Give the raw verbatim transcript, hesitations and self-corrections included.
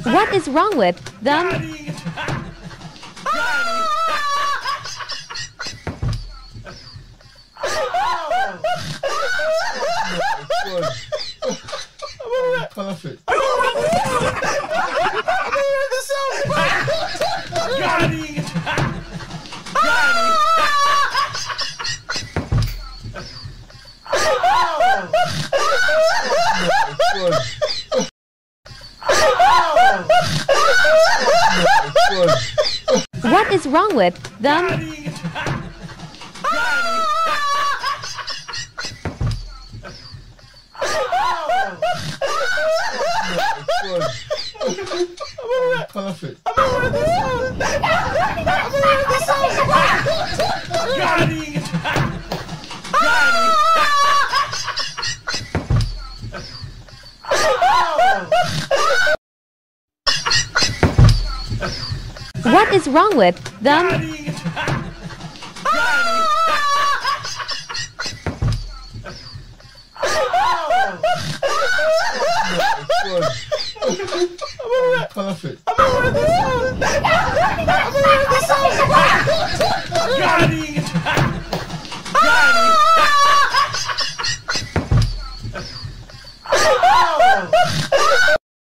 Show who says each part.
Speaker 1: What is wrong with them?
Speaker 2: Perfect.
Speaker 1: What is wrong with them?
Speaker 2: Perfect.
Speaker 1: What is wrong with them?
Speaker 2: Perfect.